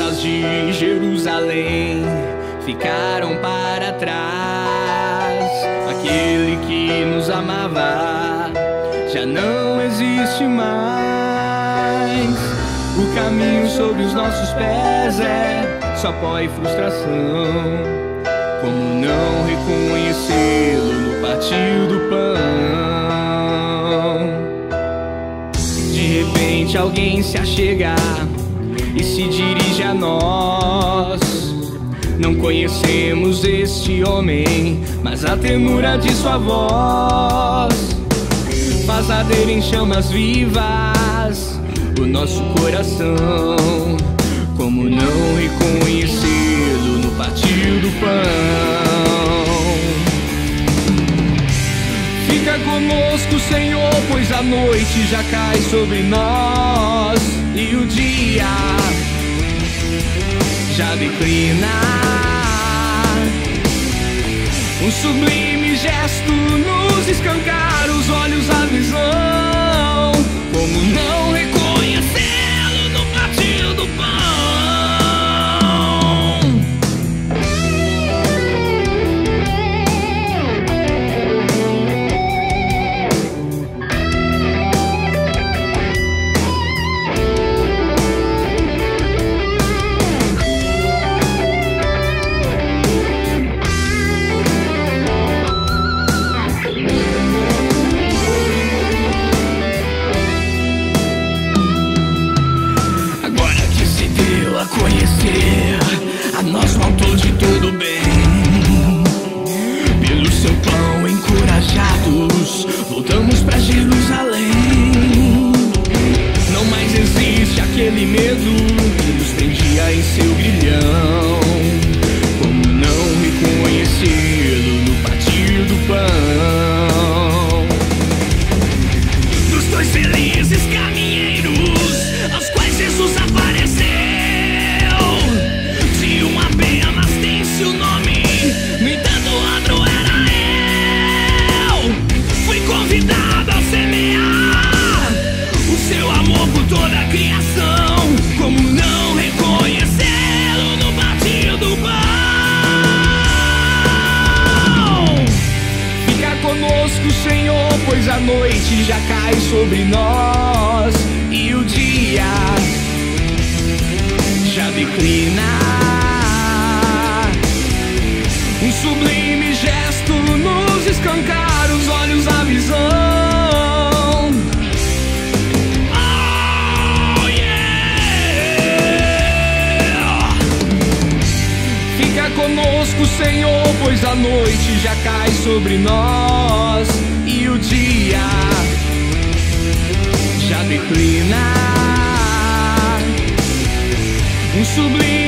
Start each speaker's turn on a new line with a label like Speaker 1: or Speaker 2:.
Speaker 1: portas de Jerusalém ficaram para trás. Aquele que nos amava já não existe mais. O caminho sobre os nossos pés é só pó e frustração. Como não reconhecê-lo no partir do pão? De repente alguém se achega e se dirige a nós. Não conhecemos este homem, mas a ternura de sua voz faz arder em chamas vivas o nosso coração. Como não reconhecê-lo no partir do pão? Fica conosco, Senhor, pois a noite já cai sobre nós e o dia já declina. Um sublime gesto nos escancara os olhos à visão. Como não reconhecê-lo no partir do pão? Conhecer a nós o autor de todo bem. Pelo seu pão encorajados voltamos pra Jerusalém. Não mais existe aquele medo que nos prendia em seu grilhão. Como não reconhecê-lo no partir do pão? Dos dois felizes caminheiros aos quais Jesus apareceu, o nome, no entanto outro era eu. Fui convidado a semear o seu amor por toda a criação. Como não reconhecê-lo no partir do pão? Fica conosco, Senhor, pois a noite já cai sobre nós e o dia já declina. Um sublime gesto nos escancara os olhos à visão. Oh, yeah! Fica conosco, Senhor, pois a noite já cai sobre nós e o dia já declina. Um sublime